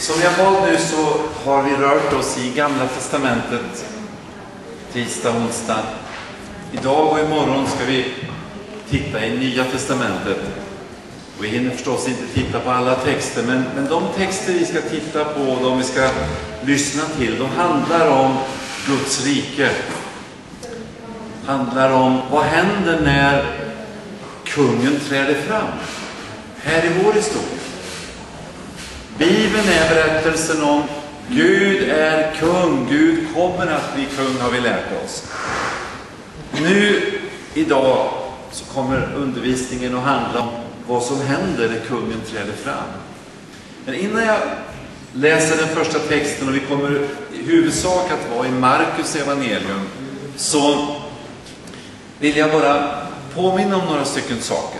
Som jag bad nu så har vi rört oss i Gamla testamentet tisdag, onsdag. Idag och imorgon ska vi titta i Nya testamentet. Och vi hinner förstås inte titta på alla texter, men de texter vi ska titta på och de vi ska lyssna till, de handlar om Guds rike. Handlar om vad händer när kungen träder fram här i vår historia. Bibeln är berättelsen om Gud är kung, Gud kommer att bli kung, har vi lärt oss. Nu, idag, så kommer undervisningen att handla om vad som händer när kungen träder fram. Men innan jag läser den första texten, och vi kommer i huvudsak att vara i Markus evangelium, så vill jag bara påminna om några stycken saker.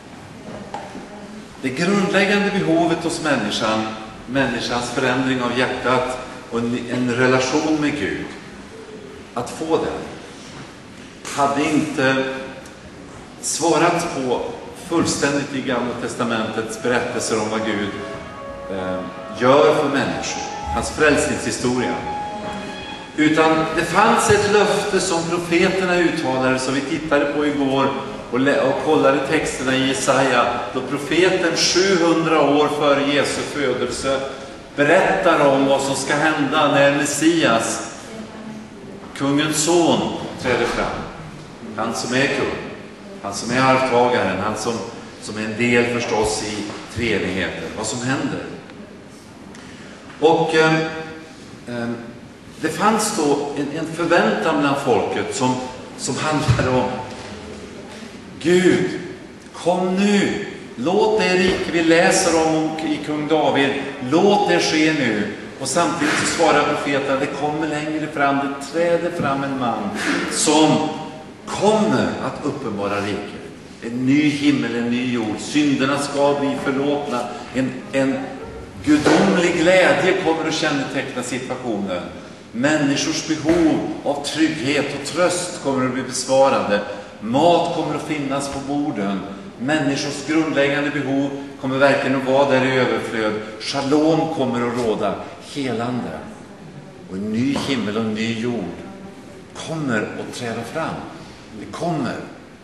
Det grundläggande behovet hos människans förändring av hjärtat och en relation med Gud, att få den, hade inte svarats på fullständigt i Gamla testamentets berättelser om vad Gud gör för människor, hans frälsningshistoria. Utan det fanns ett löfte som profeterna uttalade, som vi tittade på igår och kollade texterna i Jesaja, då profeten 700 år före Jesu födelse berättar om vad som ska hända när Messias, kungens son, träder fram. Han som är kung, han som är arvtagaren, han som är en del förstås i treenigheten, vad som händer. Och det fanns då en förväntan bland folket som handlade om: Gud, kom nu, låt det rike vi läser om i kung David, låt det ske nu. Och samtidigt så svarar profeten: det kommer längre fram, det träder fram en man som kommer att uppenbara riket. En ny himmel, en ny jord, synderna ska bli förlåtna, en gudomlig glädje kommer att känneteckna situationen. Människors behov av trygghet och tröst kommer att bli besvarade. Mat kommer att finnas på borden. Människors grundläggande behov kommer verkligen att vara där i överflöd. Shalom kommer att råda, helande. Och en ny himmel och en ny jord kommer att träda fram. Det kommer.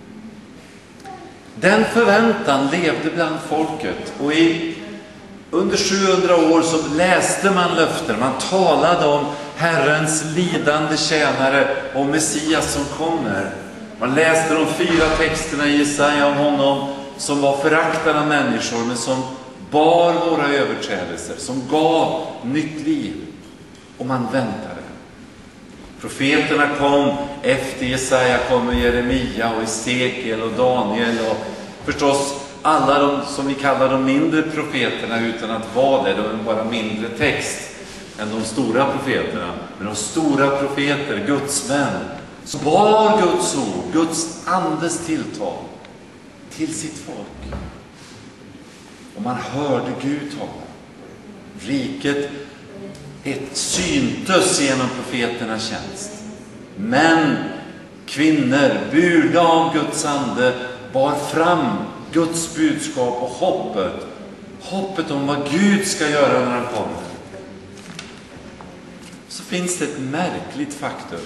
Den förväntan levde bland folket, och under 700 år så läste man löften. Man talade om Herrens lidande tjänare och Messias som kommer. Man läste de 4 texterna i Jesaja om honom som var föraktad av människor, men som bar våra överträdelser, som gav nytt liv. Och man väntade. Profeterna kom, efter Jesaja kommer Jeremia och Esekiel och Daniel och förstås alla de som vi kallar de mindre profeterna, utan att vara det, de är bara mindre text än de stora profeterna. Men de stora profeter, Guds män, som bar Guds ord, Guds andes tilltal till sitt folk. Och man hörde Gud tala. Riket syntes genom profeternas tjänst. Män, kvinnor, burda av Guds ande, bar fram Guds budskap och hoppet om vad Gud ska göra när han kommer. Så finns det ett märkligt faktum.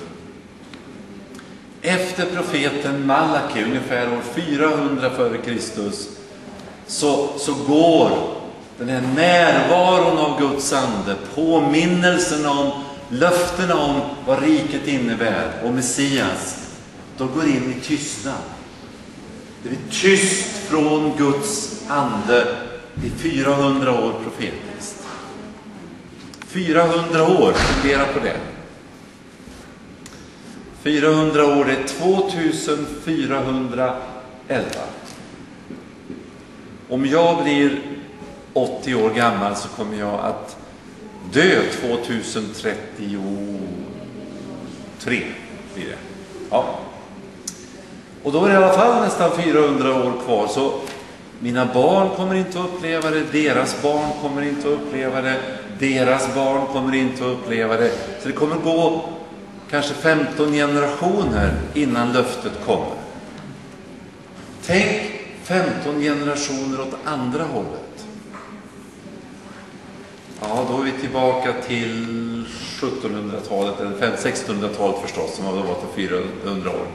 Efter profeten Malaki, ungefär år 400 före Kristus, så går den här närvaron av Guds ande, påminnelsen om, löftena om vad riket innebär och Messias, då går in i tystnad. Det blir tyst från Guds ande i 400 år profetiskt. 400 år, fundera på det. 400 år är 2411. Om jag blir 80 år gammal så kommer jag att dö 2033 blir det. Ja. Och då är det i alla fall nästan 400 år kvar, så mina barn kommer inte att uppleva det, deras barn kommer inte att uppleva det, deras barn kommer inte att uppleva det. Så det kommer gå kanske 15 generationer innan löftet kommer. Tänk 15 generationer åt andra hållet. Ja, då är vi tillbaka till 1700-talet, eller 1600-talet förstås, som har varit för 400 år.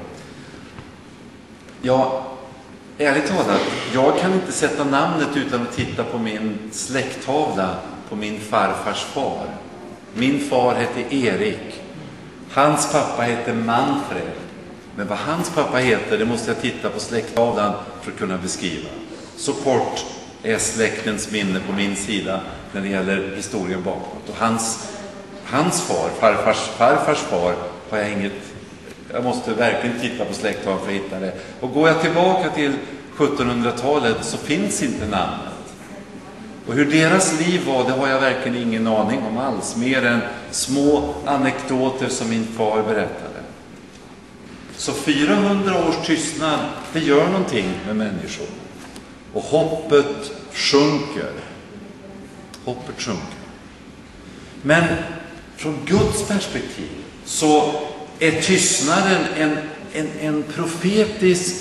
Ja, ärligt talat, jag kan inte sätta namnet utan att titta på min släkttavla på min farfars far. Min far hette Erik. Hans pappa hette Manfred. Men vad hans pappa heter, det måste jag titta på släkttavlan för att kunna beskriva. Så kort är släktens minne på min sida när det gäller historien bakåt. Och hans far, farfars far, har jag inget. Jag måste verkligen titta på släkttavlan för att hitta det. Och går jag tillbaka till 1700-talet så finns inte namnet. Och hur deras liv var, det har jag verkligen ingen aning om alls. Mer än små anekdoter som min far berättade. Så 400 års tystnad, det gör någonting med människor. Och hoppet sjunker. Hoppet sjunker. Men från Guds perspektiv så är tystnaden en profetisk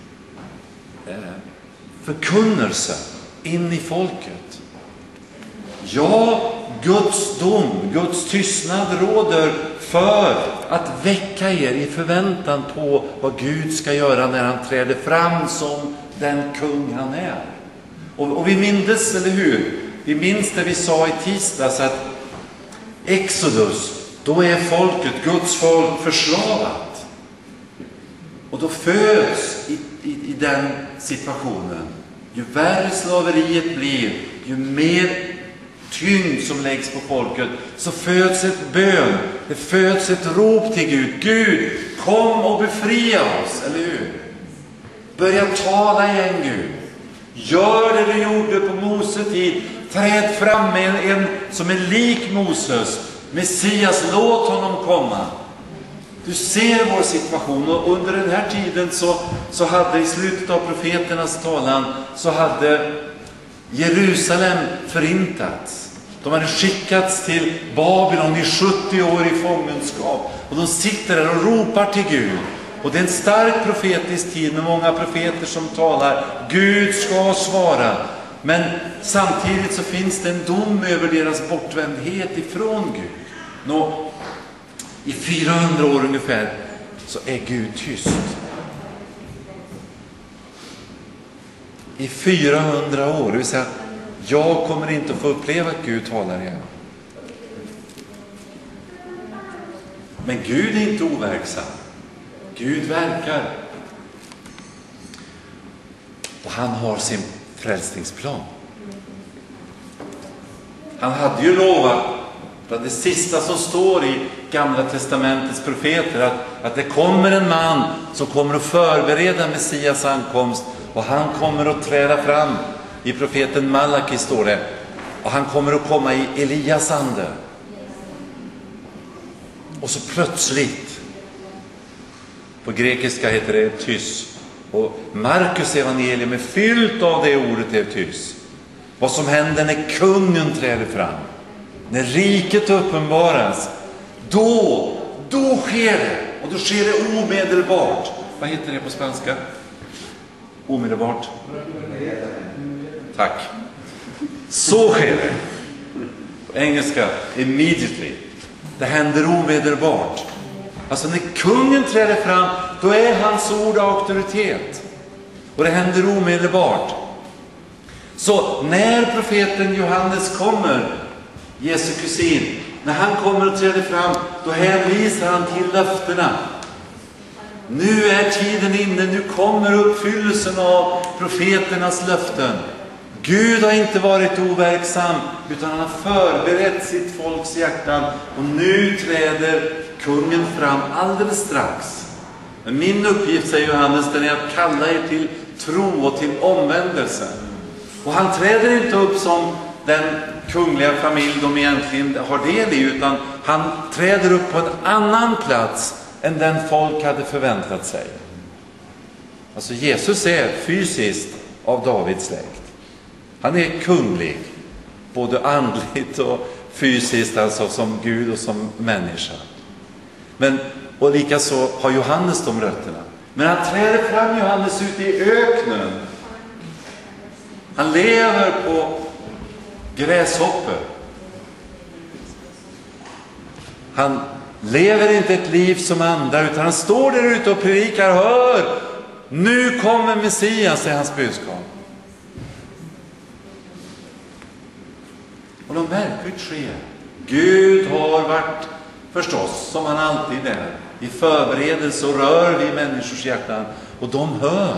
förkunnelse in i folket. Ja, Guds dom, Guds tystnad råder för att väcka er i förväntan på vad Gud ska göra när han träder fram som den kung han är. Och vi minns, eller hur? Vi minns det vi sa i tisdags att Exodus, då är folket, Guds folk, förslavat. Och då föds i den situationen. Ju värre slaveriet blir, ju mer tyngd som läggs på folket, så föds ett bön. Det föds ett rop till Gud. Gud, kom och befria oss, eller hur? Börja tala igen, Gud. Gör det du gjorde på Mose tid. Träd fram med en som är lik Moses. Messias, låt honom komma. Du ser vår situation, och under den här tiden så hade i slutet av profeternas talan så hade Jerusalem förintats. De hade skickats till Babylon i 70 år i fångenskap. Och de sitter där och ropar till Gud. Och det är en stark profetisk tid med många profeter som talar. Gud ska svara. Men samtidigt så finns det en dom över deras bortvändhet ifrån Gud. Nå, i 400 år ungefär så är Gud tyst. I 400 år, det vill säga jag kommer inte att få uppleva att Gud talar igen. Men Gud är inte overksam. Gud verkar. Och han har sin frälsningsplan. Han hade ju lovat, för det sista som står i Gamla testamentets profeter, att det kommer en man som kommer att förbereda Messias ankomst, och han kommer att träda fram. I profeten Malaki står det, och han kommer att komma i Elias ande. Och så plötsligt, på grekiska heter det tys, och Markus evangelium är fyllt av det ordet är tys. Vad som händer när kungen träder fram, när riket uppenbaras, då sker det. Och då sker det omedelbart. Vad heter det på spanska? Omedelbart. Tack. Så sker det. På engelska, immediately. Det händer omedelbart. Alltså när kungen träder fram, då är hans ord auktoritet. Och det händer omedelbart. Så när profeten Johannes kommer, Jesu kusin, när han kommer och träder fram, då hänvisar han till löftena. Nu är tiden inne, nu kommer uppfyllelsen av profeternas löften. Gud har inte varit overksam, utan han har förberett sitt folks hjärtan. Och nu träder kungen fram alldeles strax. Men min uppgift, säger Johannes, den är att kalla er till tro och till omvändelse. Och han träder inte upp som den kungliga familj de egentligen har del i, utan han träder upp på en annan plats än den folk hade förväntat sig. Alltså Jesus är fysiskt av Davids släkt. Han är kunglig, både andligt och fysiskt, alltså som Gud och som människa. Och likaså har Johannes de rötterna. Men han träder fram, Johannes, ute i öknen. Han lever på gräshoppor. Han lever inte ett liv som andra, utan han står där ute och predikar. Hör! Nu kommer Messias, är hans budskap. Och något märkligt sker. Gud har varit, förstås, som han alltid är, i förberedelse och rör vid människors hjärtan. Och de hör.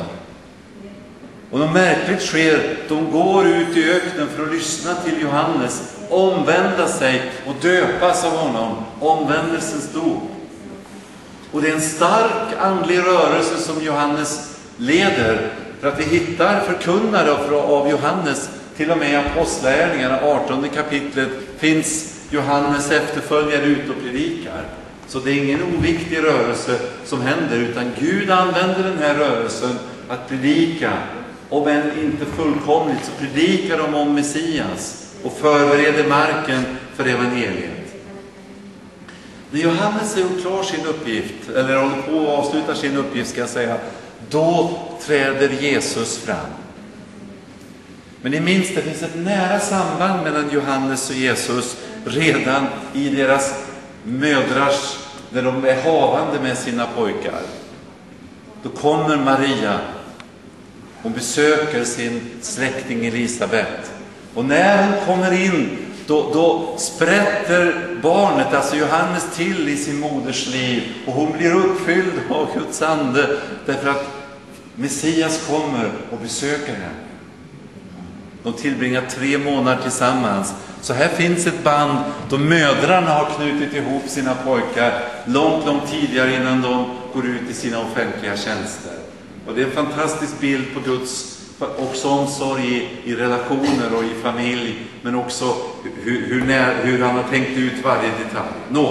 Och något märkligt sker. De går ut i öknen för att lyssna till Johannes, omvända sig och döpas av honom. Omvändelsens dop. Och det är en stark andlig rörelse som Johannes leder. För att vi hittar förkunnare av Johannes. Till och med i Apostlagärningarna, 18 kapitlet, finns Johannes efterföljare ut och predikar. Så det är ingen oviktig rörelse som händer, utan Gud använder den här rörelsen att predika. Om än inte fullkomligt, så predikar de om Messias och förbereder marken för evangeliet. När Johannes har gjort klar sin uppgift, eller håller på och avslutar sin uppgift, ska jag säga, då träder Jesus fram. Men ni minns, det finns ett nära samband mellan Johannes och Jesus redan i deras mödrars, när de är havande med sina pojkar. Då kommer Maria och besöker sin släkting Elisabet. Och när hon kommer in, då sprätter barnet, alltså Johannes, till i sin moders liv. Och hon blir uppfylld av Guds ande, därför att Messias kommer och besöker henne. De tillbringar 3 månader tillsammans. Så här finns ett band då mödrarna har knutit ihop sina pojkar långt tidigare innan de går ut i sina offentliga tjänster. Och det är en fantastisk bild på Guds också omsorg i relationer och i familj, men också hur han har tänkt ut varje detalj.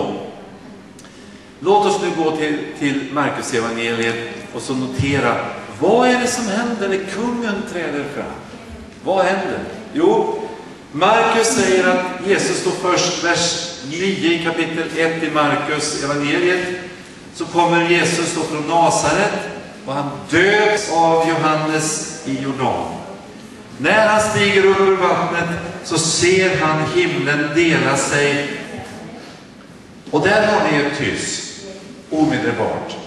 Låt oss nu gå till Markus evangeliet och så notera, vad är det som händer när kungen träder fram? Vad händer? Jo, Markus säger att Jesus står först, vers 9 i kapitel 1 i Markus evangeliet. Så kommer Jesus då från Nasaret och han döps av Johannes i Jordan. När han stiger upp ur vattnet så ser han himlen dela sig. Och där har ni ett tyst, omedelbart.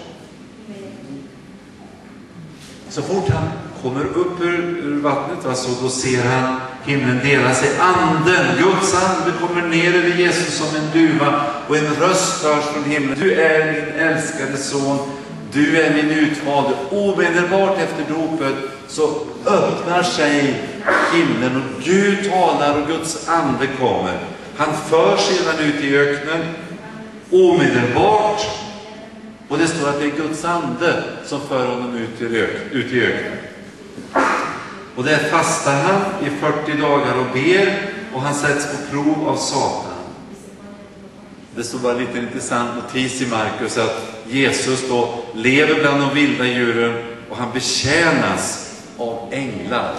Så fort han kommer upp ur vattnet, alltså, då ser han himlen dela sig. Anden, Guds ande, kommer ner över Jesus som en duva, och en röst hörs från himlen. Du är min älskade son, du är min utvalde. Omedelbart efter dopet så öppnar sig himlen och Gud talar och Guds ande kommer. Han för sedan ut i öknen omedelbart. Och det står att det är Guds ande som för honom ut i öknen. Och där fastar han i 40 dagar och ber, och han sätts på prov av Satan. Det står bara lite intressant notis i Markus att Jesus då lever bland de vilda djuren och han betjänas av änglar.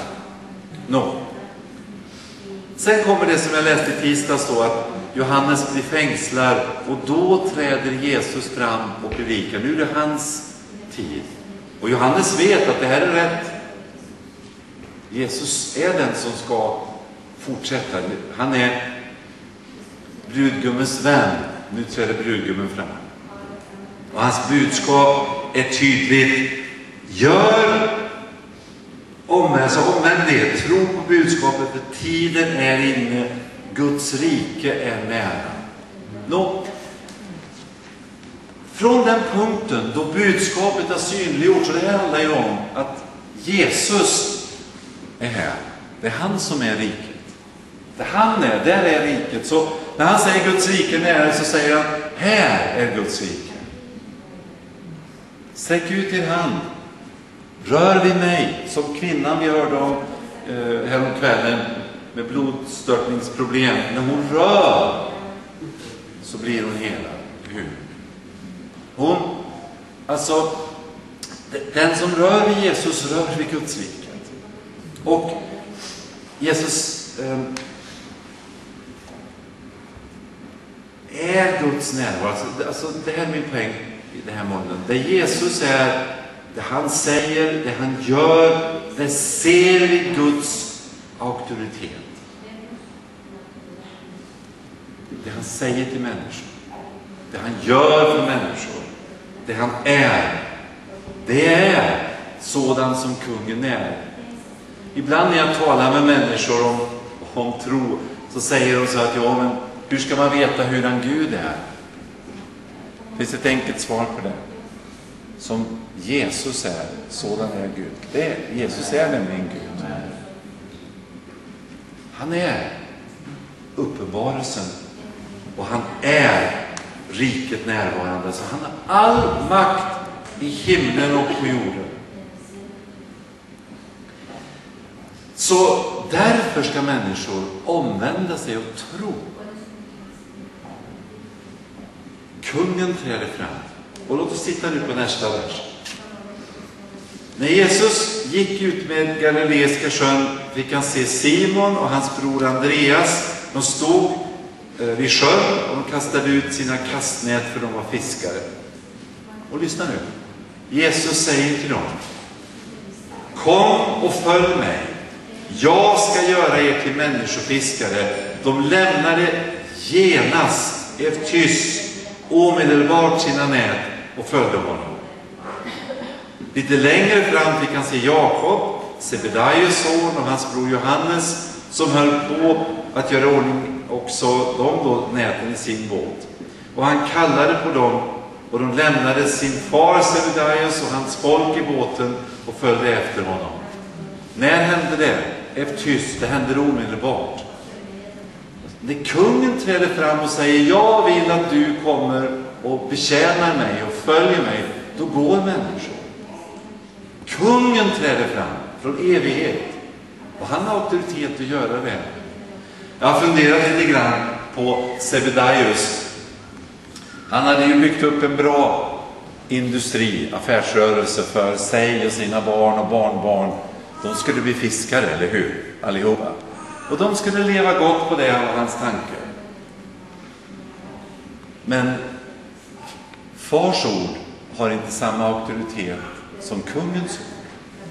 Sen kommer det som jag läste i tisdags då, att Johannes blir fängslad och då träder Jesus fram och predikar. Nu är det hans tid. Och Johannes vet att det här är rätt. Jesus är den som ska fortsätta. Han är brudgummens vän. Nu träder brudgummen fram. Och hans budskap är tydligt. Omvänd det. Tro på budskapet, för tiden är inne. Guds rike är nära. Från den punkten då budskapet är synliggjort, så det här handlar ju om att Jesus är här. Det är han som är riket. Där han är, där är riket. Så när han säger Guds rike är nära, så säger han, här är Guds rike. Sträck ut din hand. Rör vid mig, som kvinnan vi hörde om häromkvällen med blodstörtningsproblem. När hon rör så blir hon helad. Den som rör vid Jesus rör vid Guds riket. Och Jesus är Guds närvaro. Alltså, det här är min poäng i den här månaden. Det Jesus är, det han säger, det han gör, det ser vi Guds auktoritet. Det han säger till människor. det han gör för människor, det han är, det är sådan som kungen är. Ibland när jag talar med människor om tro, så säger de så att ja, men hur ska man veta hur en Gud är? Det finns ett enkelt svar på det. Som Jesus är, sådan är Gud. Jesus är nämligen Gud. Han är uppenbarelsen och han är riket närvarande. Så han har all makt i himlen och på jorden. Så därför ska människor omvända sig och tro. Kungen träder fram. Och låt oss titta nu på nästa vers. När Jesus gick ut med Galileiska sjön fick han se Simon och hans bror Andreas. De stod vid sjön och de kastade ut sina kastnät för de var fiskare. Och lyssna nu. Jesus säger till dem: kom och följ mig. Jag ska göra er till människofiskare. De lämnade genast tyst omedelbart sina nät och följde honom. Lite längre fram fick han se Jakob, Sebedaios son, och hans bror Johannes, som höll på att göra ordning också de då näten i sin båt. Och han kallade på dem, och de lämnade sin far Sebedaios och hans folk i båten och följde efter honom. När hände det? Tyst, det hände omedelbart. När kungen träder fram och säger: jag vill att du kommer och betjänar mig och följer mig, då går människor. Kungen träder fram från evighet och han har auktoritet att göra det. Jag har funderat lite grann på Sebedaios. Han hade ju byggt upp en bra industri, affärsrörelse för sig och sina barn och barnbarn. De skulle bli fiskare, eller hur? Allihopa. Och de skulle leva gott på det, av hans tanke. Men fars ord har inte samma auktoritet som kungens ord.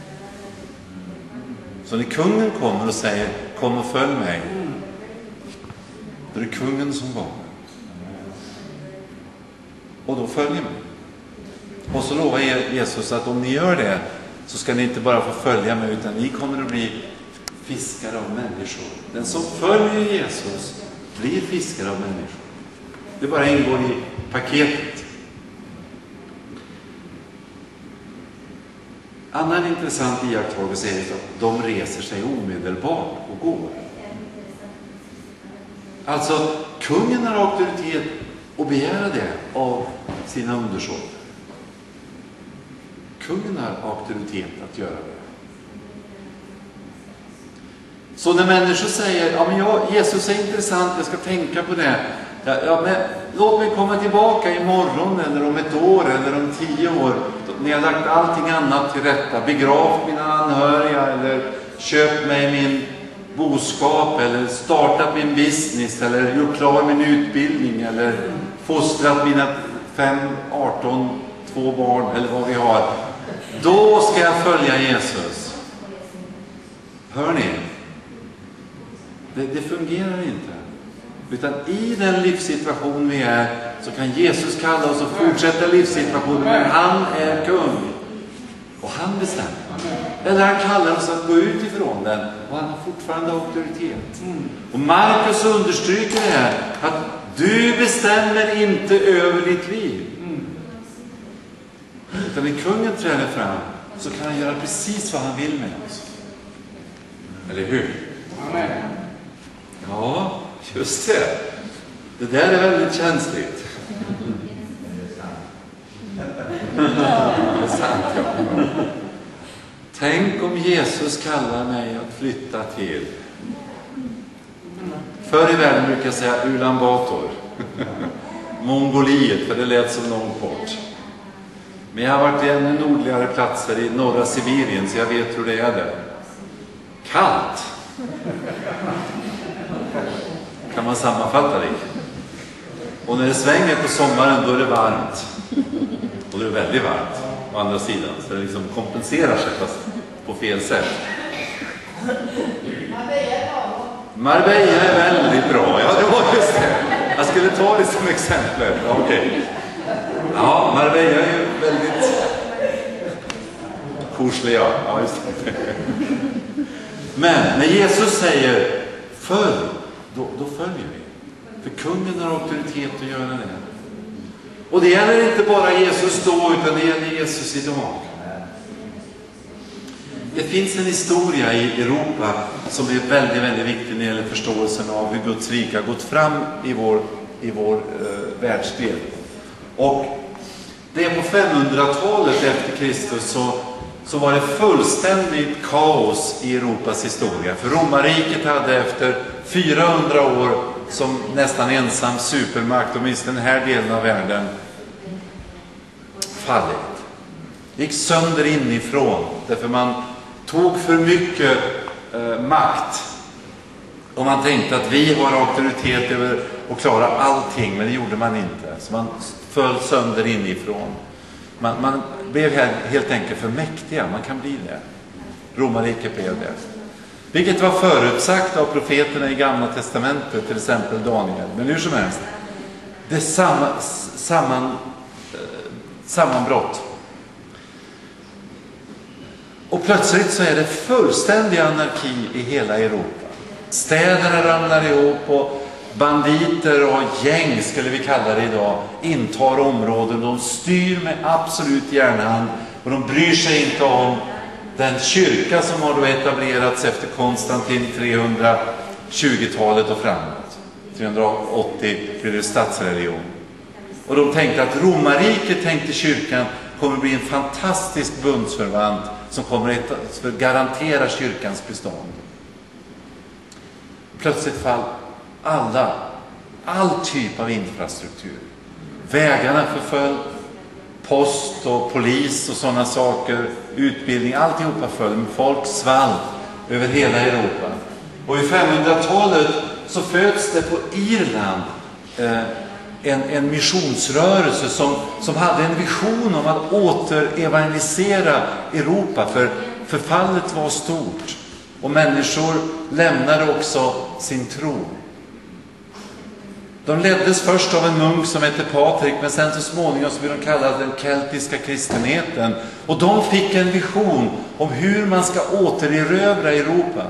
Så när kungen kommer och säger: kom och följ mig, då är det kungen som kommer. Och då följer man. Och så lovar Jesus att om ni gör det, så ska ni inte bara få följa mig, utan ni kommer att bli fiskare av människor. Den som följer Jesus blir fiskare av människor. Det bara ingår i paketet. Annan intressant iakttagelse är att de reser sig omedelbart och går. Alltså, kungen har auktoritet att begära det av sina undersåtar. Kungen har auktoritet att göra det. Så när människor säger: ja, men Jesus är intressant, jag ska tänka på det. Ja, men låt mig komma tillbaka imorgon, eller om ett år, eller om 10 år. När jag lagt allting annat till rätta, begravt mina anhöriga, eller köpt mig min boskap, eller startat min business, eller gjort klar min utbildning, eller fostrat mina 5, 18, 2 barn, eller vad vi har. Då ska jag följa Jesus. Hör ni? Det fungerar inte. Utan i den livssituation vi är, så kan Jesus kalla oss och fortsätta livssituationen, men han är kung. Och han bestämmer. Eller han kallar oss att gå ut ifrån den, och han har fortfarande auktoritet. Och Markus understryker det här, att du bestämmer inte över ditt liv. Utan när kungen träder fram, så kan han göra precis vad han vill med oss. Eller hur? Amen. Ja, just det. Det där är väldigt känsligt. Det är sant, ja. Tänk om Jesus kallar mig att flytta till. Förr i världen brukar jag säga Ulan Bator. Mongoliet, för det lät som långt bort. Men jag har varit i ännu nordligare platser i norra Sibirien, så jag vet hur det är där. Kallt. Kan man sammanfatta det? Och när det svänger på sommaren, då är det varmt. Och det är väldigt varmt å andra sidan. Så det liksom kompenserar sig, fast på fel sätt. Marbella är väldigt bra. Ja, det var just det. Jag skulle ta det som exempel. Okej. Ja, Marbella är ju väldigt korslig, ja. Ja, just det. Men när Jesus säger följ, då följer vi. För kungen har auktoritet att göra det. Och det gäller inte bara Jesus då, utan det gäller Jesus idag. Det finns en historia i Europa som är väldigt, väldigt viktig när det gäller förståelsen av hur Guds rike har gått fram i vår världsdel. Och det är på 500-talet efter Kristus så var det fullständigt kaos i Europas historia. För romarriket hade efter 400 år som nästan ensam supermakt, åtminstone den här delen av världen, fallit. Det gick sönder inifrån därför man tog för mycket makt. Och man tänkte att vi har auktoritet över att klara allting, men det gjorde man inte. Så man föll sönder inifrån. Man blev helt enkelt för mäktiga. Man kan bli det. Romarriket blev det. Vilket var förutsagt av profeterna i Gamla testamentet, till exempel Daniel. Men hur som helst, det är sammanbrott. Och plötsligt så är det fullständig anarki i hela Europa. Städerna ramlar ihop och banditer och gäng, skulle vi kalla det idag, intar områden. De styr med absolut järnhand och de bryr sig inte om den kyrka som har då etablerats efter Konstantin 320-talet och framåt. 380 blir det statsreligion. Och de tänkte att romarriket, tänkte kyrkan, kommer att bli en fantastisk bundsförvant som kommer att garantera kyrkans bestånd. Plötsligt fall all typ av infrastruktur. Vägarna förföll, post och polis och sådana saker, utbildning, alltihopa föll, men folk svall över hela Europa. Och i 500-talet så föds det på Irland en missionsrörelse som hade en vision om att återevangelisera Europa, för förfallet var stort och människor lämnade också sin tro. De leddes först av en munk som hette Patrik, men sen så småningom så blev de kallade den keltiska kristenheten. Och de fick en vision om hur man ska återerövra Europa.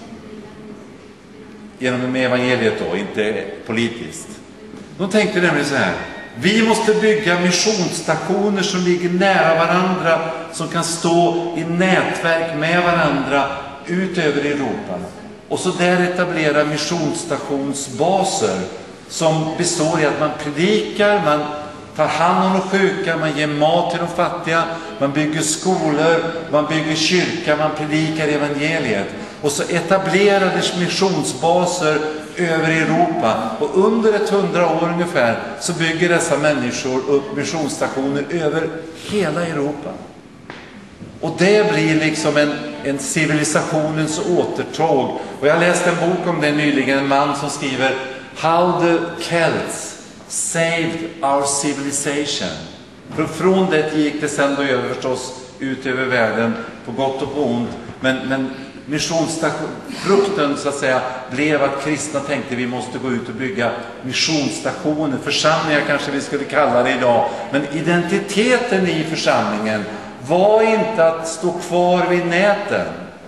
Genom evangeliet då, inte politiskt. De tänkte nämligen så här: vi måste bygga missionsstationer som ligger nära varandra, som kan stå i nätverk med varandra ut över Europa. Och så där etablera missionsstationsbaser som består i att man predikar, man tar hand om de sjuka, man ger mat till de fattiga, man bygger skolor, man bygger kyrka, man predikar evangeliet. Och så etablerades missionsbaser över Europa. Och under 100 år ungefär så bygger dessa människor upp missionsstationer över hela Europa. Och det blir liksom en civilisationens återtåg. Och jag läste en bok om det nyligen, en man som skriver How the Celts saved our civilization. Från det gick det sen då över förstås ut över världen på gott och på ont. Men frukten så att säga blev att kristna tänkte vi måste gå ut och bygga missionsstationer, församlingar kanske vi skulle kalla det idag. Men identiteten i församlingen var inte att stå kvar vid näten,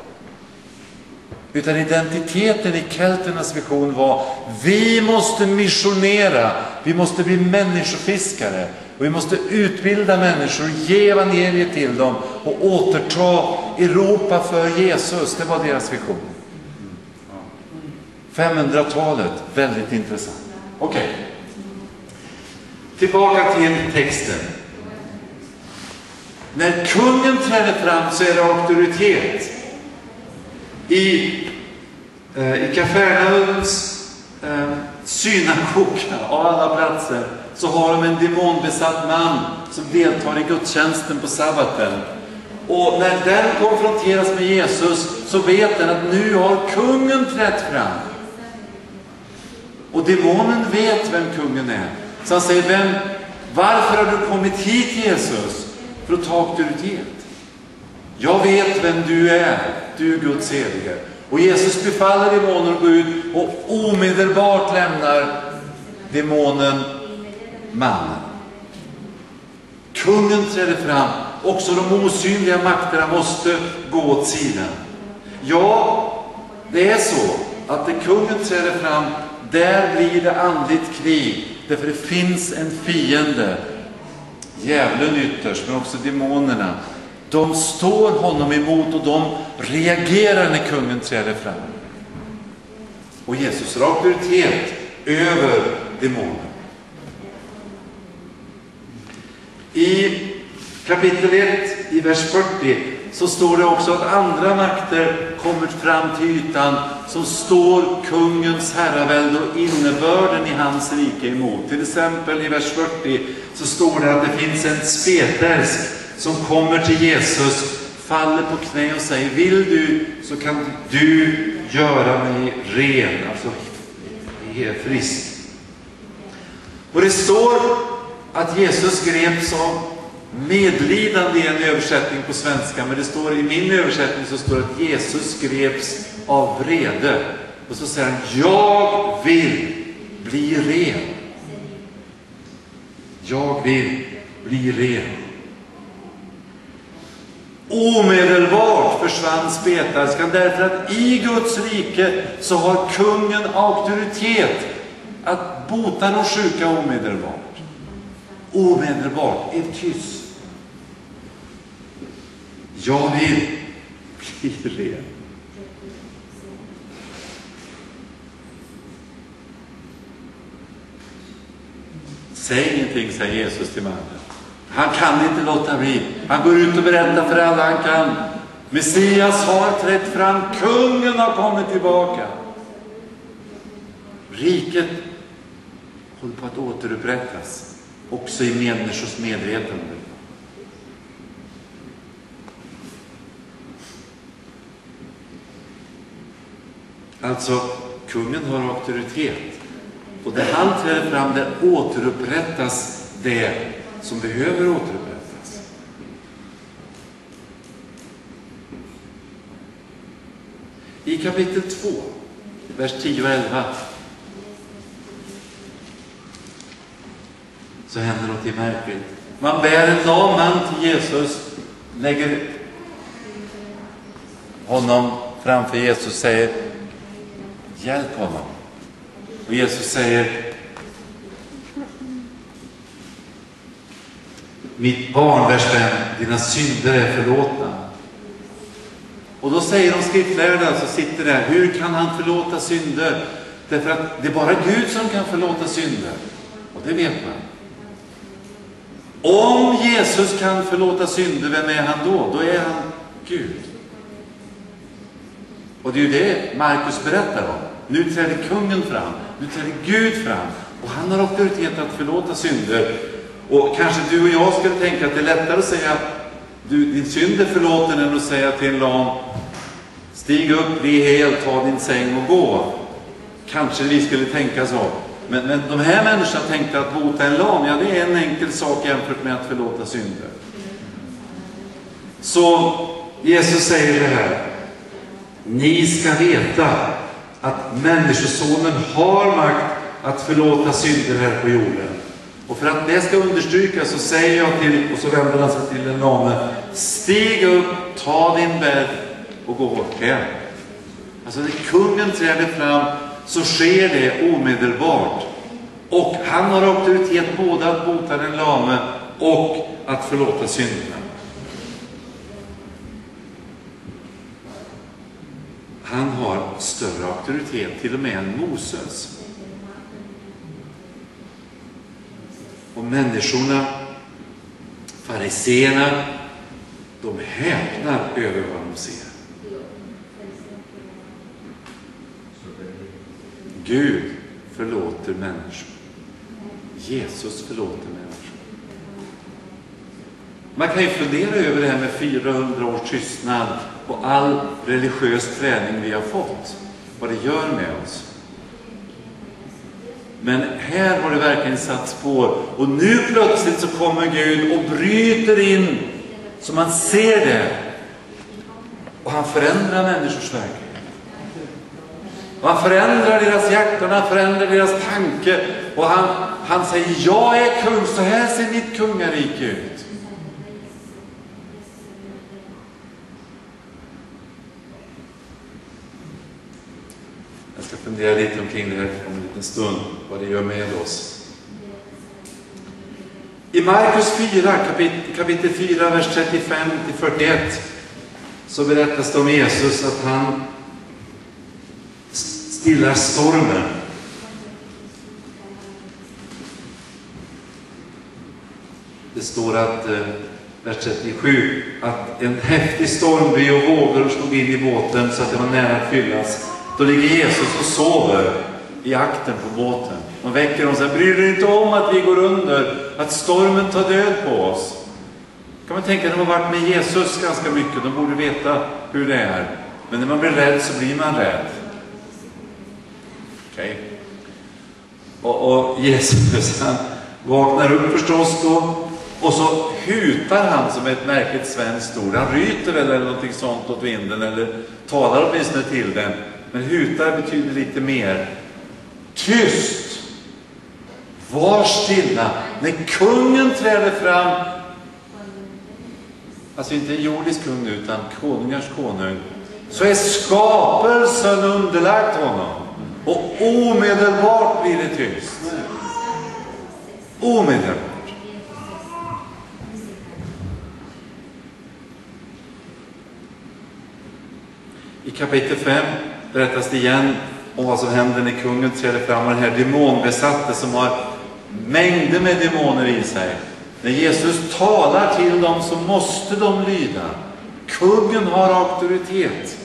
utan identiteten i kelternas vision var: vi måste missionera, vi måste bli människofiskare och vi måste utbilda människor, ge evangeliet till dem och återta Europa för Jesus. Det var deras vision. 500-talet, väldigt intressant. Okej. Tillbaka till texten. När kungen träder fram så är det auktoritet. I Kafarnaums synagoga av alla platser så har de en demonbesatt man som deltar i gudstjänsten på sabbaten. Och när den konfronteras med Jesus så vet den att nu har kungen trätt fram. Och demonen vet vem kungen är. Så han säger: varför har du kommit hit, Jesus? För att ta auktoritet. Jag vet vem du är Guds helige. Och Jesus befaller demonen att gå ut och omedelbart lämnar demonen mannen. Kungen träder fram. Också de osynliga makterna måste gå åt sidan. Ja, det är så att när kungen träder fram, där blir det andligt krig. Därför det finns en fiende, djävulen ytterst, men också demonerna. De står honom emot och de reagerar när kungen träder fram. Och Jesus har auktoritet över demonen. I kapitel 1 i vers 40 så står det också att andra makter kommer fram till ytan som står kungens herravälde och innebörden i hans rike emot. Till exempel i vers 40 så står det att det finns en spetälsk som kommer till Jesus, faller på knä och säger: vill du så kan du göra mig ren, alltså frisk. Och det står att Jesus greps av medlidande i en översättning på svenska, men det står i min översättning så står det att Jesus greps av vrede. Och så säger han: jag vill bli ren. Jag vill bli ren. Omedelbart försvann spetälskan, därför att i Guds rike så har kungen auktoritet att bota de sjuka omedelbart. Omedelbart, är tyst. Jag vill bli ren. Säg ingenting, säger Jesus till mannen. Han kan inte låta bli. Han går ut och berättar för alla han kan. Messias har trätt fram. Kungen har kommit tillbaka. Riket håller på att återupprättas. Också i människors medvetande. Alltså, kungen har auktoritet. Och när han träder fram, där återupprättas det som behöver återupprättas. I kapitel 2, vers 10 och 11, så händer något märkligt. Man bär en lam man till Jesus, lägger honom framför Jesus och säger: hjälp honom. Och Jesus säger: mitt barn, vers 5, dina synder är förlåtna. Och då säger de skriftlärda som sitter där: hur kan han förlåta synder? Därför att det är bara Gud som kan förlåta synder. Och det vet man. Om Jesus kan förlåta synder, vem är han då? Då är han Gud. Och det är ju det Markus berättar om. Nu träder kungen fram. Nu träder Gud fram. Och han har auktoritet att förlåta synder. Och kanske du och jag skulle tänka att det är lättare att säga: din synd är förlåten, än att säga till en lam: stig upp, bli hel, ta din säng och gå. Kanske vi skulle tänka så. Men de här människorna tänkte att bota en lam, ja, det är en enkel sak jämfört med att förlåta synder. Så Jesus säger det här: ni ska veta att människosonen har makt att förlåta synder här på jorden. Och för att det ska understrykas så säger jag till, och så vänder han sig till den lame: stig upp, ta din bädd och gå hem. Alltså när kungen träder fram så sker det omedelbart. Och han har auktoritet både att bota den lame och att förlåta synderna. Han har större auktoritet till och med än Moses. Och människorna, fariseerna, de häpnar över vad de ser. Gud förlåter människor. Jesus förlåter människor. Man kan ju fundera över det här med 400 års tystnad och all religiös träning vi har fått. Vad det gör med oss. Men här har det verkligen satt spår. Och nu plötsligt så kommer Gud och bryter in så man ser det. Och han förändrar människors verklighet. Och han förändrar deras hjärtan, han förändrar deras tanke. Och han säger, jag är kung, så här ser mitt kungarike ut. Jag ska fundera lite omkring det här om en liten stund, vad det gör med oss. I Markus 4, kapitel 4, vers 35-41, så berättas det om Jesus att han stillar stormen. Det står att, vers 37, att en häftig stormby och vågor stod in i båten så att det var nära att fyllas. Då ligger Jesus och sover i akten på båten. Och väcker dem så här, bryr dig inte om att vi går under, att stormen tar död på oss. Kan man tänka, när man har varit med Jesus ganska mycket, de borde veta hur det är. Men när man blir rädd så blir man rädd. Okej. Och Jesus, han vaknar upp förstås då. Och så hutar han som ett märkligt svenskt ord. Han ryter eller någonting sånt åt vinden, eller talar åtminstone till den. Men hutar betyder lite mer. Tyst! Var stilla! När kungen träder fram, alltså inte en jordisk kung utan konungars konung, så är skapelsen underlagt honom. Och omedelbart blir det tyst. Omedelbart. I kapitel 5 berättas det igen om vad som händer när kungen träder fram, och den här demonbesatte som har mängder med demoner i sig. När Jesus talar till dem så måste de lyda. Kungen har auktoritet.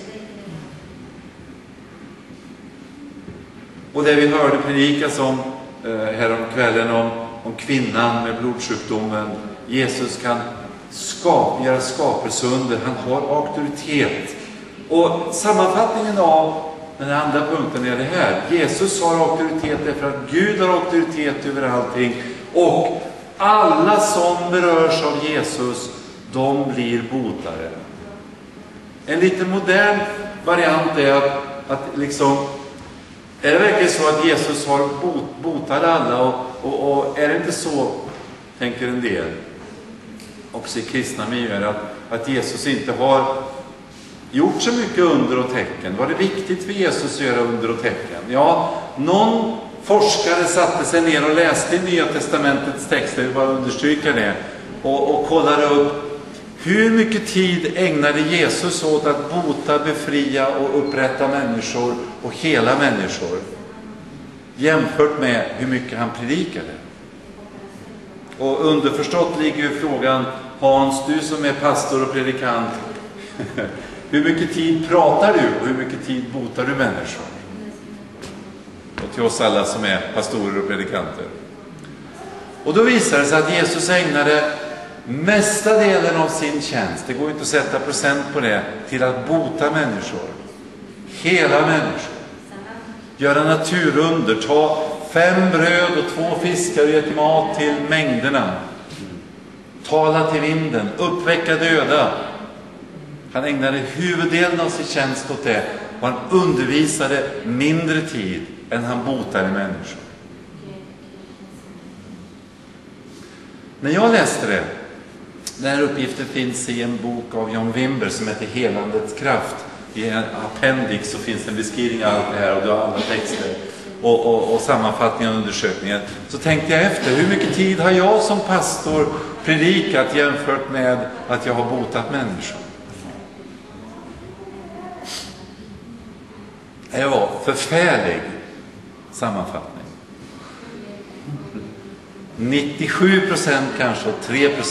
Och det vi hörde predikas om häromkvällen om kvinnan med blodsjukdomen. Jesus kan göra skapelsunder. Han har auktoritet. Och sammanfattningen av den andra punkten är det här. Jesus har auktoritet därför att Gud har auktoritet över allting. Och alla som berörs av Jesus, de blir botare. En lite modern variant är att liksom, är det verkligen så att Jesus har botat alla? Och är det inte så, tänker en del, också i kristna miljöer, att Jesus inte har gjort så mycket under och tecken? Var det viktigt för Jesus att göra under och tecken? Ja, någon forskare satte sig ner och läste i Nya testamentets texter, jag vill bara understryka det, och kollade upp hur mycket tid ägnade Jesus åt att bota, befria och upprätta människor och hela människor, jämfört med hur mycket han predikade. Och underförstått ligger ju frågan, Hans, du som är pastor och predikant, hur mycket tid pratar du och hur mycket tid botar du människor? Och till oss alla som är pastorer och predikanter. Och då visar det sig att Jesus ägnade mesta delen av sin tjänst, det går inte att sätta procent på det, till att bota människor. Hela människor. Göra naturunder, ta 5 bröd och 2 fiskar och ge till mat till mängderna. Tala till vinden, uppväcka döda. Han ägnade huvuddelen av sin tjänst åt det, och han undervisade mindre tid än han botade människor. När jag läste det, den här uppgiften finns i en bok av John Wimber som heter Helandets kraft. I en appendix så finns en beskrivning av allt det här, och du har alla texter och sammanfattningar och undersökningar. Så tänkte jag efter, hur mycket tid har jag som pastor predikat jämfört med att jag har botat människor? Det var förfärlig sammanfattning. 97% kanske, och 3%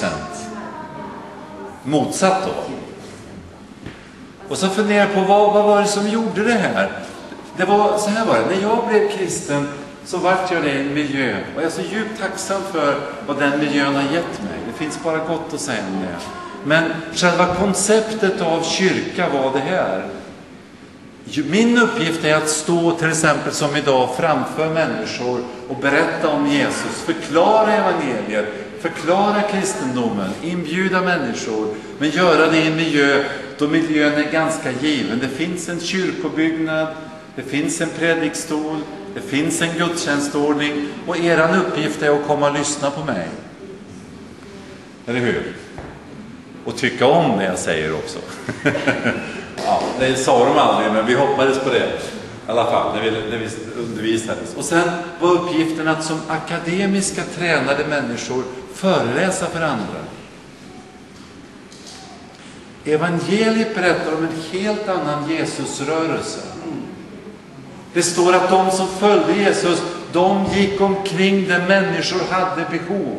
motsatt då. Och så funderar jag på vad var det som gjorde det här? Det var så här var det. När jag blev kristen så vart jag det i en miljö. Och jag är så djupt tacksam för vad den miljön har gett mig. Det finns bara gott att säga om det. Men själva konceptet av kyrka var det här. Min uppgift är att stå till exempel som idag framför människor och berätta om Jesus, förklara evangeliet, förklara kristendomen, inbjuda människor, men göra det i en miljö då miljön är ganska given. Det finns en kyrkobyggnad, Det finns en predikstol, det finns en gudstjänstordning, och eran uppgift är att komma och lyssna på mig. Eller hur? Och tycka om det jag säger också. Ja, det sa de aldrig, men vi hoppades på det i alla fall när vi undervisades. Och sen var uppgiften att som akademiska tränade människor föreläsa för andra. Evangeliet berättar om en helt annan Jesusrörelse. Det står att de som följde Jesus, de gick omkring där människor hade behov.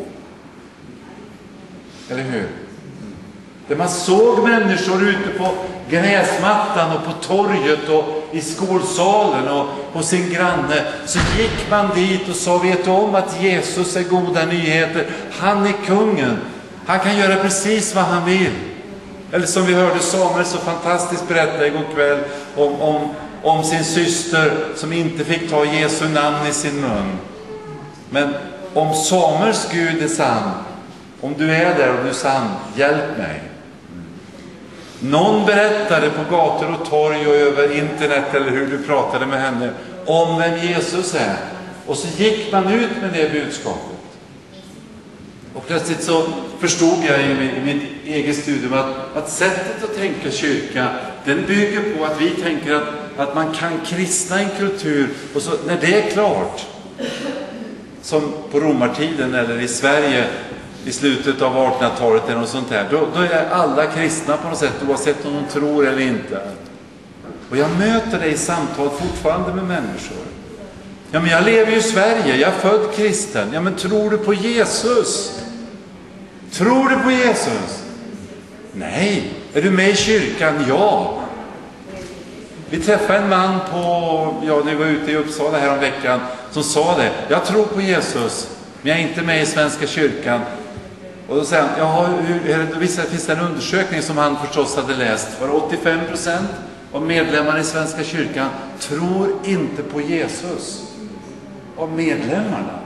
Eller hur? Där man såg människor ute på gräsmattan och på torget och i skolsalen och hos sin granne, så gick man dit och sa: vet du om att Jesus är goda nyheter? Han är kungen. Han kan göra precis vad han vill. Eller som vi hörde Samuel så fantastiskt berätta igår kväll om sin syster som inte fick ta Jesu namn i sin mun. Men om Samuels Gud är sann, om du är där och du är sann, hjälp mig. Någon berättade på gator och torg och över internet, eller hur du pratade med henne, om vem Jesus är. Och så gick man ut med det budskapet. Och plötsligt så förstod jag i mitt eget studium att sättet att tänka kyrka, den bygger på att vi tänker att man kan kristna en kultur, och så när det är klart, som på romartiden eller i Sverige i slutet av 1800-talet eller något sånt här, då är alla kristna på något sätt, oavsett om de tror eller inte. Och jag möter det i samtal fortfarande med människor. Ja, men jag lever ju i Sverige, jag är född kristen. Ja, men tror du på Jesus? Tror du på Jesus? Nej. Är du med i kyrkan? Ja. Vi träffade en man när vi var ute i Uppsala här om veckan, som sa det: jag tror på Jesus, men jag är inte med i Svenska kyrkan. Och då säger han: det finns en undersökning som han förstås hade läst, för 85% av medlemmarna i Svenska kyrkan tror inte på Jesus. Av medlemmarna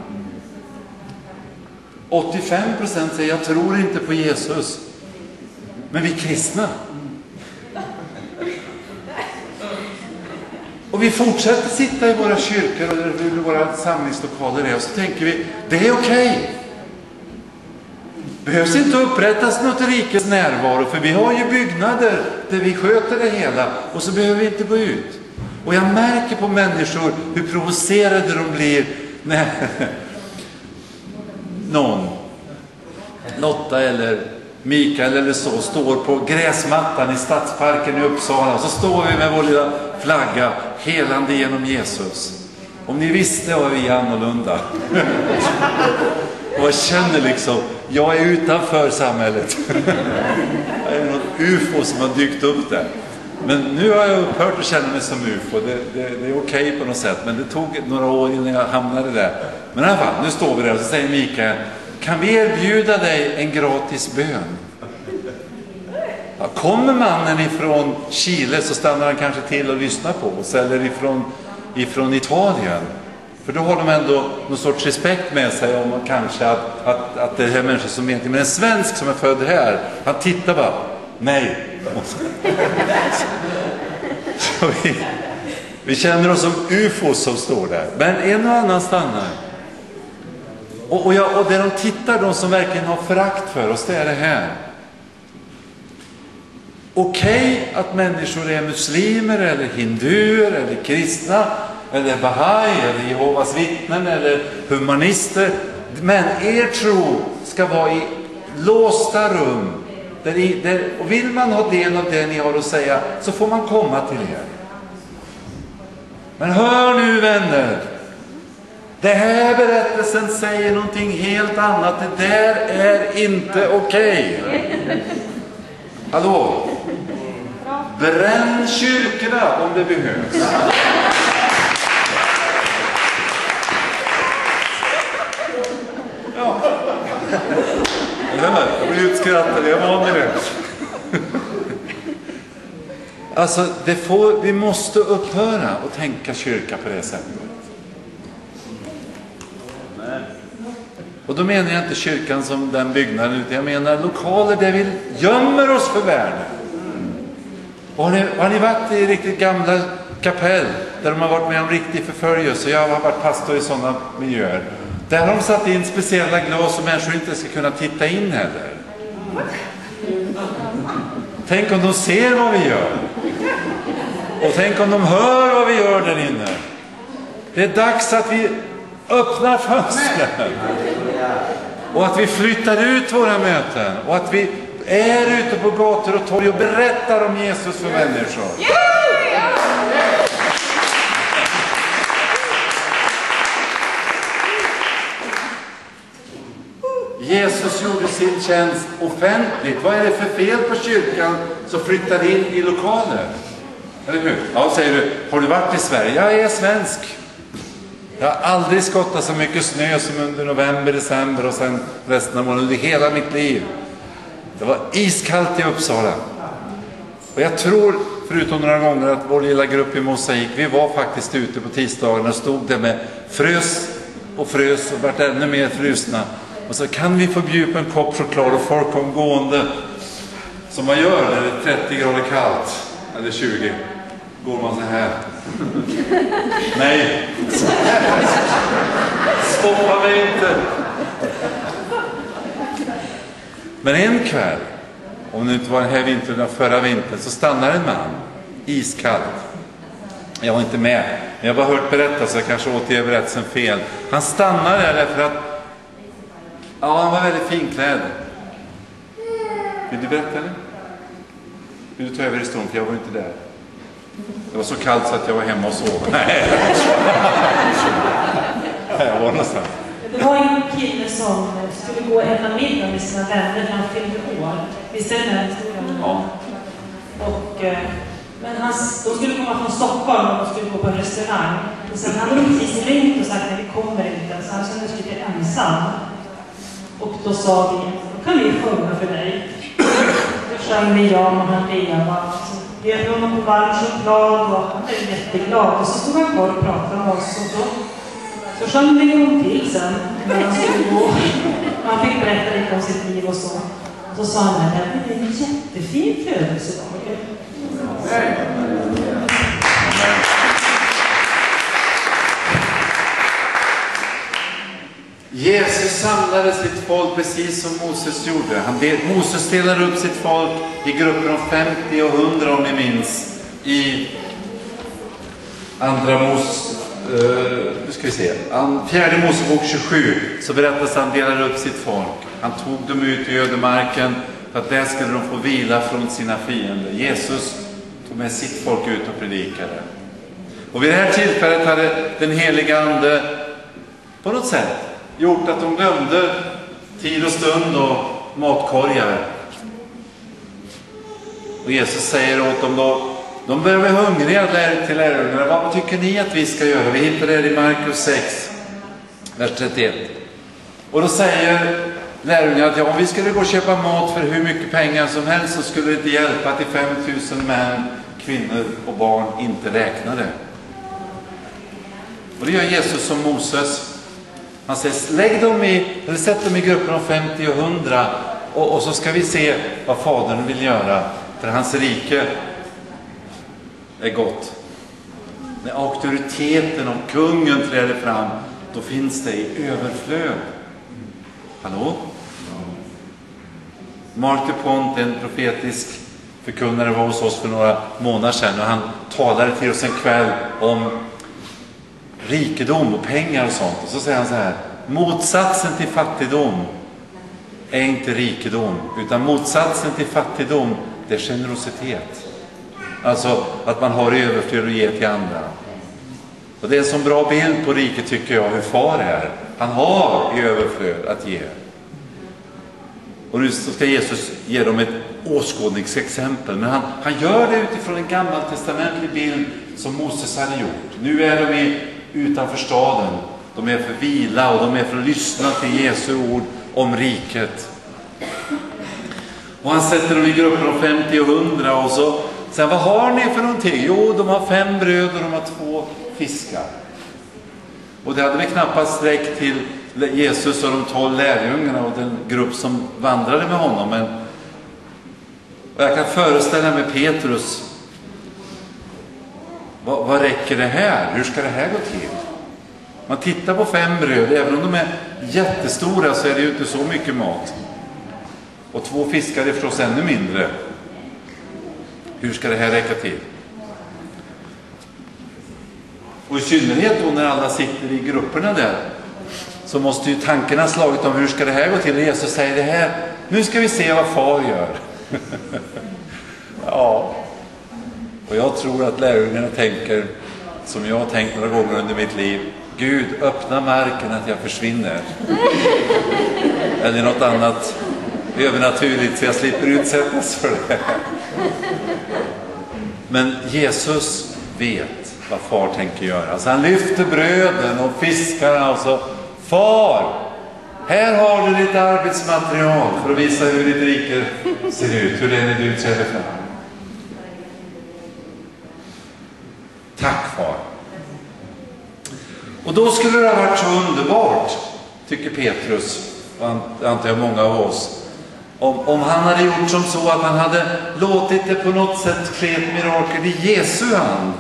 85% säger: jag tror inte på Jesus. Men vi kristna, och vi fortsätter sitta i våra kyrkor eller i våra samlingslokaler, och så tänker vi: det är okej. Behövs inte upprättas något rikes närvaro, för vi har ju byggnader där vi sköter det hela, och så behöver vi inte gå ut. Och jag märker på människor hur provocerade de blir när någon, Lotta eller Mikael eller så, står på gräsmattan i Stadsparken i Uppsala, och så står vi med vår lilla flagga, helande genom Jesus. Om ni visste vad vi är annorlunda. Och jag känner liksom, jag är utanför samhället. Jag är något UFO som har dykt upp där. Men nu har jag upphört att känna mig som UFO. Det är okej på något sätt, men det tog några år innan jag hamnade där. Men i alla fall, nu står vi där och så säger Mikael: kan vi erbjuda dig en gratis bön? Ja, kommer mannen ifrån Chile så stannar han kanske till och lyssnar på oss, eller ifrån Italien. För då har de ändå någon sorts respekt med sig om kanske att det är människor som vet. Men en svensk som är född här, han tittar bara: nej. Så vi känner oss som UFO som står där. Men en och annan stannar. Och där de tittar, de som verkligen har förakt för oss, det är det här. Okej att människor är muslimer eller hinduer eller kristna eller bahai eller Jehovas vittnen eller humanister, men er tro ska vara i låsta rum och vill man ha del av det ni har att säga, så får man komma till er. Men hör nu, vänner, det här berättelsen säger någonting helt annat. Det där är inte okej. Hallå? Bränn kyrkorna om det behövs. Ja. Jag blir utskrattad, jag var med det. Alltså, vi måste upphöra och tänka kyrka på det sättet. Och då menar jag inte kyrkan som den byggnaden, utan jag menar lokaler där vi gömmer oss för världen. Och har ni varit i riktigt gamla kapell där de har varit med om riktig förföljelse? Jag har varit pastor i sådana miljöer. Där har de satt in speciella glas så människor inte ska kunna titta in heller. Tänk om de ser vad vi gör. Och tänk om de hör vad vi gör där inne. Det är dags att vi öppnar fönstren. Och att vi flyttar ut våra möten. Och att vi är ute på gator och torg och berättar om Jesus för människor. Jesus gjorde sin tjänst offentligt. Vad är det för fel på kyrkan som flyttar in i lokaler? Eller hur? Ja, säger du, har du varit i Sverige? Jag är svensk. Jag har aldrig skottat så mycket snö som under november, december och sen resten av månaden under hela mitt liv. Det var iskallt i Uppsala. Och jag tror, förutom några gånger, att vår lilla grupp i Mosaik, vi var faktiskt ute på tisdagen och stod där med frös och vart ännu mer frusna. Och så kan vi få bjuda på en kopp choklad och folk kom gående. Som man gör när det är 30 grader kallt. Eller 20. Går man så här. Nej. Stoppa mig inte. Men en kväll, om det inte var den här vintern eller förra vintern, så stannar en man. Iskallt. Jag var inte med. Men jag har bara hört berättas, så jag kanske återger berättelsen fel. Han stannar där därför att han var väldigt finklädd. Vill du berätta eller? Vill du ta över historien, för jag var inte där. Det var så kallt så att jag var hemma och sov. Nej. Jag var någonstans. Det var en kille som skulle gå och äta middag med sina vänner när han fyllde år. Visst är det den historien? Ja. Men de skulle komma från Stockholm och de skulle gå på en restaurang. Och sen hade de precis ringt och sagt att vi kommer inte. Så han kände sig lite ensam. Och då sa vi, då kan vi sjunga för dig. Då sjöng vi jag och han leva. Så bjöd honom på varm choklad och han blev jätteglad. Och så stod han kvar och pratade om oss. Och så sjöng vi en gång till sen när han skulle gå. Han fick berätta lite om sitt liv och så. Och så sa han att det är en jättefin födelsedag. Jesus samlade sitt folk precis som Moses gjorde. Moses delade upp sitt folk i grupper om 50 och 100 om ni minns. I fjärde Mosebok 27 så berättas han delade upp sitt folk. Han tog dem ut i ödemarken för att där skulle de få vila från sina fiender. Jesus tog med sitt folk ut och predikade. Och vid det här tillfället hade den heliga ande på något sätt gjort att de glömde tid och stund och matkorgar. Och Jesus säger åt dem då, de börjar bli hungriga till lärjungarna. Vad tycker ni att vi ska göra? Vi hittar det i Markus 6, vers 31. Och då säger lärjungarna att om vi skulle gå och köpa mat för hur mycket pengar som helst så skulle det inte hjälpa till 5000 män, kvinnor och barn inte räknade. Och det gör Jesus som Moses. Han säger, sätt dem i grupper om 50 och 100 och så ska vi se vad Fadern vill göra. För hans rike är gott. När auktoriteten av kungen träder fram, då finns det i överflöd. Hallå? Mark Dupont, en profetisk förkunnare, var hos oss för några månader sedan och han talade till oss en kväll om rikedom och pengar och sånt. Och så säger han så här: motsatsen till fattigdom är inte rikedom, utan motsatsen till fattigdom, det är generositet. Alltså att man har överflöd att ge till andra. Och det är en sån bra bild på riket, tycker jag, hur far är. Han har överflöd att ge. Och nu ska Jesus ge dem ett åskådningsexempel. Men han gör det utifrån en gammaltestamentlig bild som Moses hade gjort. Nu är de utanför staden. De är för vila och de är för att lyssna till Jesu ord om riket. Och han sätter dem i grupper om 50 och 100 och så. Sen, vad har ni för någonting? Jo, de har 5 bröd och de har 2 fiskar. Och det hade väl knappast räckt till Jesus och de 12 lärjungarna och den grupp som vandrade med honom. Och jag kan föreställa mig Petrus vad räcker det här? Hur ska det här gå till? Man tittar på 5 bröd, även om de är jättestora så är det ju inte så mycket mat. Och 2 fiskar är förstås ännu mindre. Hur ska det här räcka till? Och i synnerhet då när alla sitter i grupperna där, så måste ju tankarna slagit om hur ska det här gå till. Och Jesus säger det här, nu ska vi se vad far gör. Ja, och jag tror att lärjungarna tänker som jag har tänkt några gånger under mitt liv. Gud, öppna marken att jag försvinner. Eller något annat övernaturligt så jag slipper utsättas för det. Men Jesus vet vad far tänker göra. Så han lyfter bröden och fiskarna och så: far, här har du ditt arbetsmaterial för att visa hur ditt rike ser ut, hur det är när du träder fram. Tack far. Och då skulle det ha varit så underbart, tycker Petrus, och antar jag många av oss, om han hade gjort som så att han hade låtit det på något sätt ske ett mirakel i Jesu hand.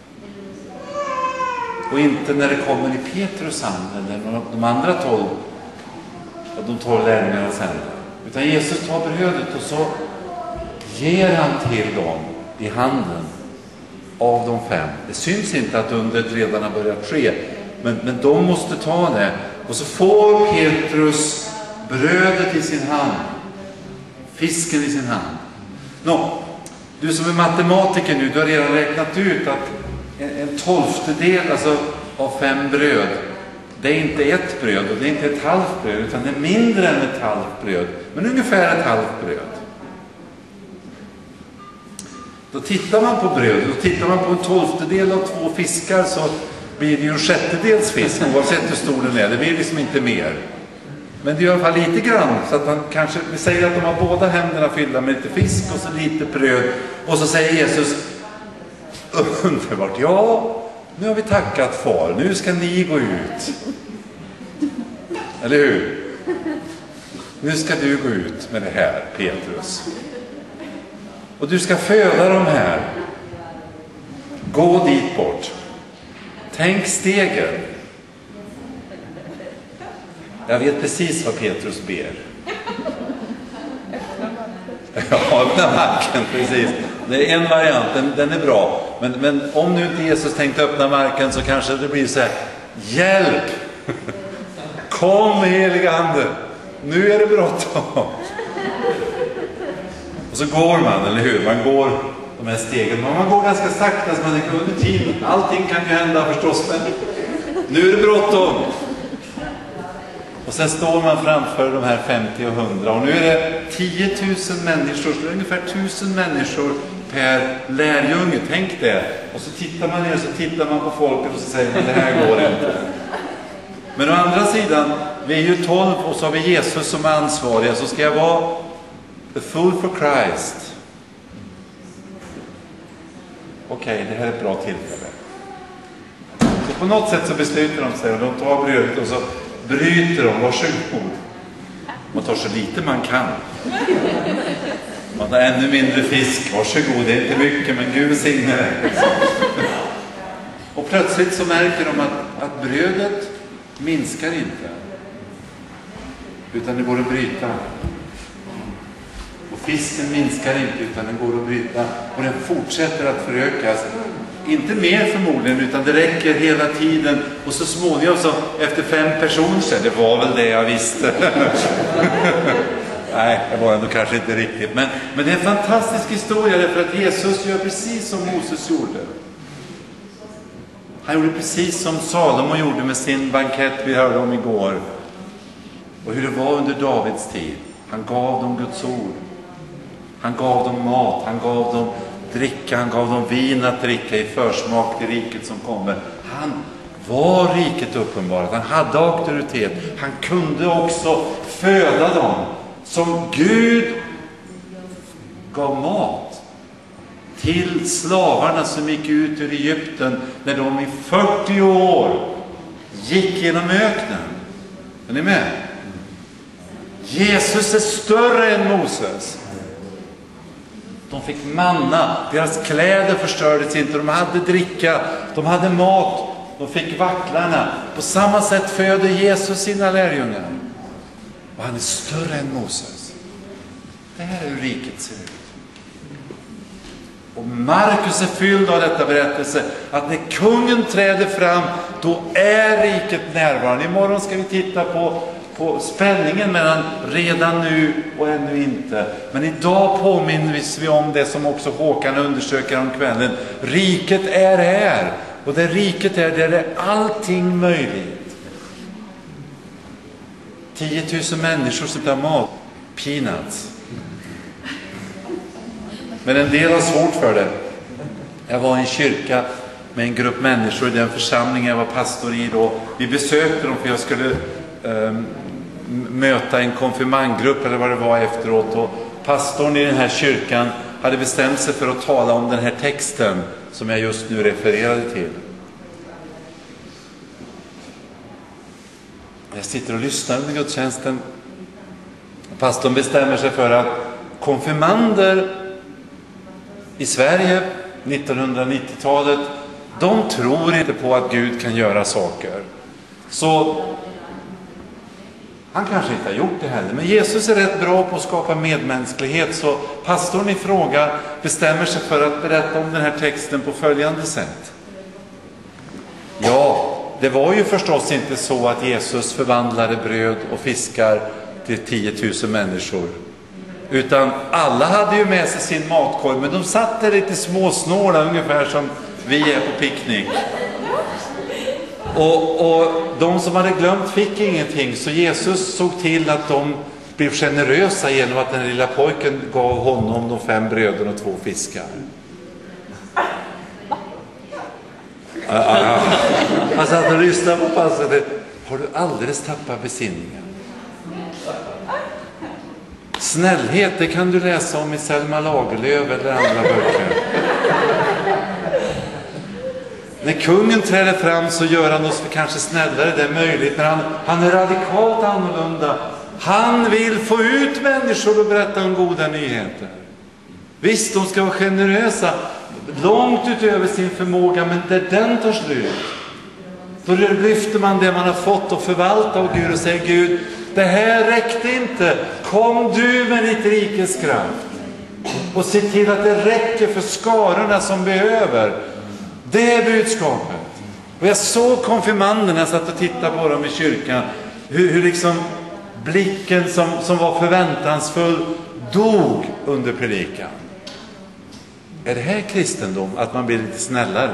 Och inte när det kommer i Petrus hand eller de andra 12, och de 12 lärjungarnas händer. Utan Jesus tar brödet och så ger han till dem i handen av de 5. Det syns inte att undret redan har börjat ske, men de måste ta det. Och så får Petrus brödet i sin hand, fisken i sin hand. Du som är matematiker nu, du har redan räknat ut att en 12:e alltså av 5 bröd, det är inte ett bröd och det är inte ett halvt bröd, utan det är mindre än ett halvt bröd, men ungefär ett halvt bröd. Då tittar man på bröd, då tittar man på en 12:e av 2 fiskar, så blir det ju en 1/6 fisk oavsett hur stor den är. Det blir liksom inte mer. Men det är i alla fall lite grann, så att man kanske, vi säger att de har båda händerna fyllda med lite fisk och så lite bröd, och så säger Jesus underbart: ja, nu har vi tackat far, nu ska ni gå ut. Eller hur? Nu ska du gå ut med det här, Petrus. Och du ska föda dem här. Gå dit bort. Tänk stegen. Jag vet precis vad Petrus ber. Ja, öppna marken, precis. Det är en variant, den är bra. Men om nu inte Jesus tänkte öppna marken, så kanske det blir så här: hjälp! Kom heliga ande! Nu är det bråttom! Och så går man, eller hur? Man går de här stegen. Man går ganska sakta, så man tänker under tiden. Allting kan ju hända förstås, men nu är det bråttom. Och sen står man framför de här 50 och 100. Och nu är det 10 000 människor, så det är ungefär 1000 människor per lärjunge. Tänk det. Och så tittar man ner och så tittar man på folket och så säger man: det här går inte. Men å andra sidan, vi är ju 12 och så har vi Jesus som är ansvariga. Så ska jag vara the fool for Christ. Okej, det här är ett bra tillfälle. Så på något sätt så beslutar de sig, och de tar brödet och så bryter de. Varsågod. Man tar så lite man kan. Man har ännu mindre fisk. Varsågod, det är inte mycket, men Gud signe det. Och plötsligt så märker de att brödet minskar inte, utan det går att bryta. Och fisken minskar inte, utan den går att bryta. Och den fortsätter att förökas. Inte mer förmodligen, utan det räcker hela tiden. Och så småningom, så efter 5 personer, så det var väl det jag visste. Nej, det var ändå kanske inte riktigt. Men det är en fantastisk historia, därför att Jesus gör precis som Moses gjorde. Han gjorde precis som Salomo gjorde med sin bankett vi hörde om igår. Och hur det var under Davids tid. Han gav dem Guds ord. Han gav dem mat, han gav dem dricka, han gav dem vin att dricka i försmak till riket som kommer. Han var riket uppenbarat, han hade auktoritet. Han kunde också föda dem som Gud gav mat till slavarna som gick ut ur Egypten när de i 40 år gick genom öknen. Är ni med? Jesus är större än Moses. De fick manna, deras kläder förstördes inte, de hade dricka, de hade mat, de fick vacklarna. På samma sätt föder Jesus sina lärjungar. Och han är större än Moses. Det här är hur riket ser ut. Och Markus är fylld av detta berättelse, att när kungen träder fram, då är riket närvarande. Imorgon ska vi titta på spänningen mellan redan nu och ännu inte. Men idag påminner vi om det som också Håkan undersöker om kvällen. Riket är här. Och det riket är där är allting möjligt. 10 000 människor som tar mat. Peanuts. Men en del har svårt för det. Jag var i en kyrka med en grupp människor i den församlingen jag var pastor i då. Vi besökte dem för jag skulle möta en konfirmandgrupp eller vad det var efteråt. Och pastorn i den här kyrkan hade bestämt sig för att tala om den här texten som jag just nu refererade till. Jag sitter och lyssnar under gudstjänsten. Pastorn bestämmer sig för att konfirmander i Sverige 1990-talet, de tror inte på att Gud kan göra saker. Så han kanske inte har gjort det heller. Men Jesus är rätt bra på att skapa medmänsklighet. Så pastorn i fråga bestämmer sig för att berätta om den här texten på följande sätt. Ja, det var ju förstås inte så att Jesus förvandlade bröd och fiskar till 10 000 människor. Utan alla hade ju med sig sin matkorg, men de satt där lite småsnåla, ungefär som vi är på picknick. Och de som hade glömt fick ingenting, så Jesus såg till att de blev generösa genom att den lilla pojken gav honom de 5 bröden och 2 fiskar. Han satt och lyssnade på passet. Har du alldeles tappat besinningen? Snällhet, det kan du läsa om i Selma Lagerlöf eller andra böcker. När kungen träder fram så gör han oss kanske snällare, det är möjligt. Men han är radikalt annorlunda. Han vill få ut människor och berätta om goda nyheter. Visst, de ska vara generösa långt utöver sin förmåga, men där den tar slut, då lyfter man det man har fått och förvaltar av Gud och säger: Gud, det här räckte inte. Kom du med ditt rikes kraft och se till att det räcker för skarorna som behöver. Det är budskapet. Och jag såg konfirmanderna, jag satt och tittade på dem i kyrkan, hur liksom blicken som var förväntansfull dog under predikan. Är det här kristendom, att man blir lite snällare?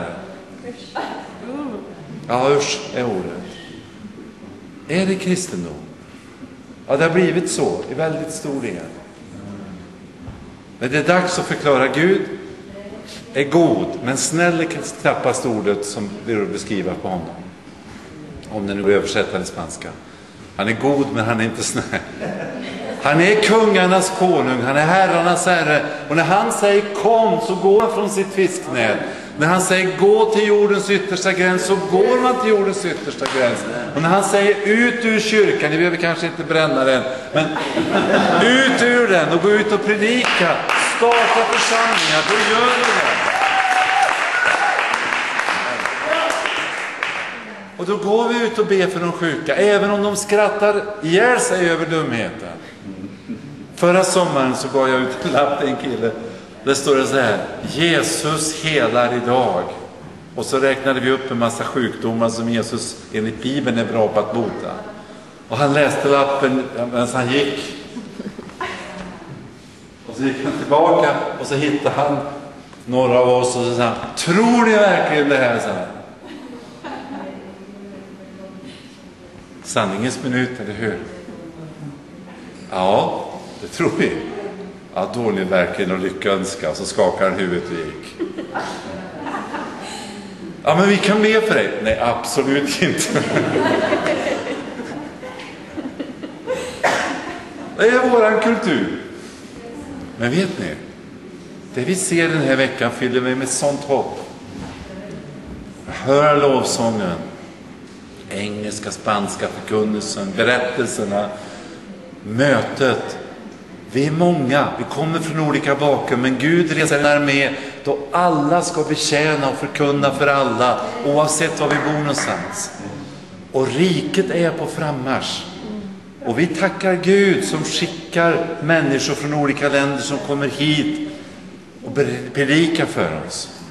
Ja, usch är ordet. Är det kristendom? Ja, det har blivit så i väldigt stor del. Men det är dags att förklara: Gud är god, men snäll är knappast ordet som vill beskriva på honom. Om det nu är översättare i spanska. Han är god, men han är inte snäll. Han är kungarnas konung, han är herrarnas herre. Och när han säger kom, så går han från sitt fisknät. När han säger gå till jordens yttersta gräns, så går man till jordens yttersta gräns. Och när han säger ut ur kyrkan, ni behöver kanske inte bränna den, men ut ur den och gå ut och predika, starta församlingar, då gör vi det. Och då går vi ut och ber för de sjuka, även om de skrattar ihjäl sig över dumheten. Förra sommaren så gav jag ut en lapp till en kille. Där står det så här: Jesus helar idag. Och så räknade vi upp en massa sjukdomar som Jesus enligt Bibeln är bra på att bota. Och han läste lappen medan han gick. Och så gick han tillbaka och så hittade han några av oss och så sa han: tror ni verkligen det här? Så här. Sanningens minut, eller hur? Ja, det tror vi. Ja, då ni verkligen och lyckönska. Så skakar han huvudet och gick. Ja, men vi kan be för dig. Nej, absolut inte. Det är våran kultur. Men vet ni, det vi ser den här veckan fyller mig med sånt hopp. Hör lovsången, engelska, spanska förkunnelsen, berättelserna, mötet. Vi är många, vi kommer från olika bakgrund, men Gud reser en armé då alla ska betjäna och förkunna för alla, oavsett var vi bor någonstans. Och riket är på frammarsch. Och vi tackar Gud som skickar människor från olika länder som kommer hit och predikar för oss.